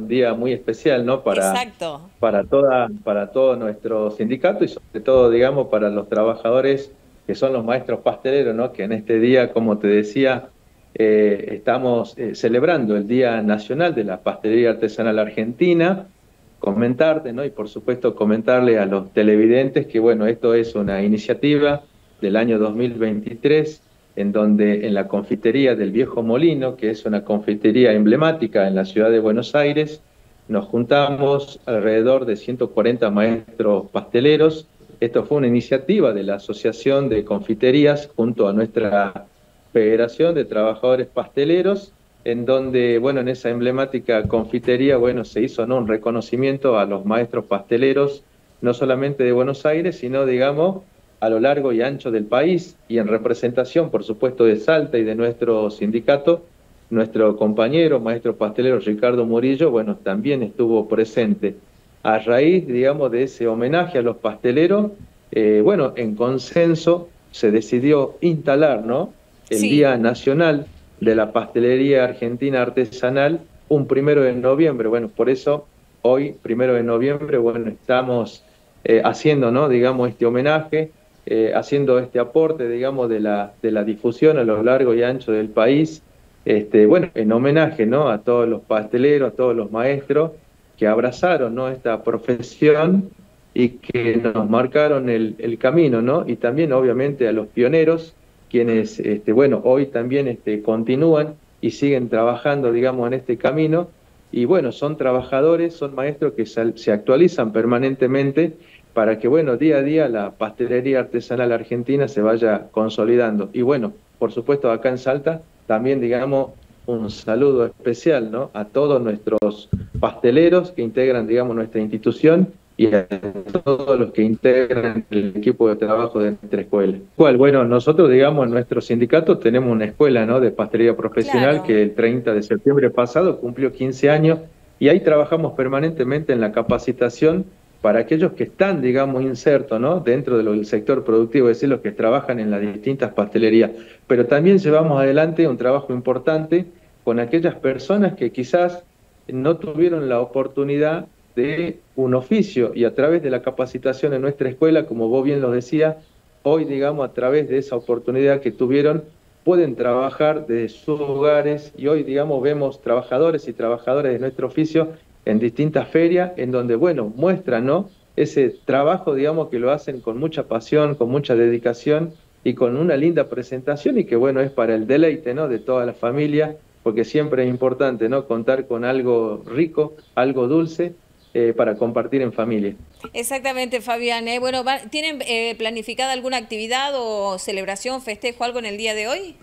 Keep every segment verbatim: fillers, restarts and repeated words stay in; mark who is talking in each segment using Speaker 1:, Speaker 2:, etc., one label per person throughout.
Speaker 1: un día muy especial, ¿no? Para,
Speaker 2: Exacto.
Speaker 1: para toda, para todo nuestro sindicato y sobre todo, digamos, para los trabajadores que son los maestros pasteleros, ¿no? Que en este día, como te decía, eh, estamos eh, celebrando el Día Nacional de la Pastelería Artesanal Argentina. Comentarte, ¿no? Y por supuesto comentarle a los televidentes que, bueno, esto es una iniciativa del año dos mil veintitrés, en donde en la confitería del Viejo Molino, que es una confitería emblemática en la ciudad de Buenos Aires, nos juntamos alrededor de ciento cuarenta maestros pasteleros. Esto fue una iniciativa de la Asociación de Confiterías junto a nuestra Federación de Trabajadores Pasteleros, en donde, bueno, en esa emblemática confitería, bueno, se hizo, ¿no?, un reconocimiento a los maestros pasteleros, no solamente de Buenos Aires, sino, digamos, a lo largo y ancho del país, y en representación, por supuesto, de Salta y de nuestro sindicato, nuestro compañero, maestro pastelero Ricardo Murillo, bueno, también estuvo presente. A raíz, digamos, de ese homenaje a los pasteleros, eh, bueno, en consenso se decidió instalar, ¿no?, el
Speaker 2: Sí.
Speaker 1: Día Nacional de la Pastelería Argentina Artesanal, un primero de noviembre. Bueno, por eso hoy, primero de noviembre, bueno, estamos eh, haciendo, ¿no?, digamos, este homenaje, eh, haciendo este aporte, digamos, de la, de la difusión a lo largo y ancho del país, este, bueno, en homenaje, ¿no?, a todos los pasteleros, a todos los maestros que abrazaron, ¿no?, esta profesión y que nos marcaron el, el camino, ¿no? Y también, obviamente, a los pioneros, quienes, este, bueno, hoy también este, continúan y siguen trabajando, digamos, en este camino. Y bueno, son trabajadores, son maestros que se, se actualizan permanentemente para que, bueno, día a día la pastelería artesanal argentina se vaya consolidando. Y bueno, por supuesto, acá en Salta, también, digamos, un saludo especial, ¿no?, a todos nuestros pasteleros que integran, digamos, nuestra institución y a todos los que integran el equipo de trabajo de nuestra escuela. Cual, bueno, nosotros, digamos, en nuestro sindicato tenemos una escuela, ¿no?, de pastelería profesional
Speaker 2: Claro.
Speaker 1: que el treinta de septiembre pasado cumplió quince años y ahí trabajamos permanentemente en la capacitación para aquellos que están, digamos, insertos, ¿no?, dentro del sector productivo, es decir, los que trabajan en las distintas pastelerías. Pero también llevamos adelante un trabajo importante con aquellas personas que quizás no tuvieron la oportunidad de un oficio y a través de la capacitación en nuestra escuela, como vos bien lo decías, hoy, digamos, a través de esa oportunidad que tuvieron, pueden trabajar desde sus hogares y hoy, digamos, vemos trabajadores y trabajadoras de nuestro oficio en distintas ferias, en donde, bueno, muestran, ¿no?, ese trabajo, digamos, que lo hacen con mucha pasión, con mucha dedicación y con una linda presentación y que, bueno, es para el deleite, ¿no?, de toda la familia, porque siempre es importante, ¿no?, contar con algo rico, algo dulce, eh, para compartir en familia.
Speaker 2: Exactamente, Fabián. ¿eh? Bueno, va- ¿tienen eh, planificada alguna actividad o celebración, festejo, algo en el día de hoy?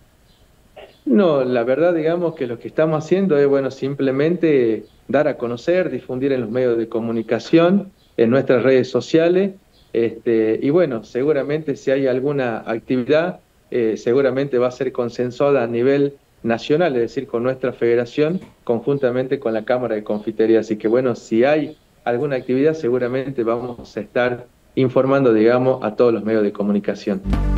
Speaker 1: No, la verdad, digamos que lo que estamos haciendo es, bueno, simplemente dar a conocer, difundir en los medios de comunicación, en nuestras redes sociales, este, y bueno, seguramente si hay alguna actividad, eh, seguramente va a ser consensuada a nivel nacional, es decir, con nuestra federación, conjuntamente con la Cámara de Confitería. Así que bueno, si hay alguna actividad, seguramente vamos a estar informando, digamos, a todos los medios de comunicación.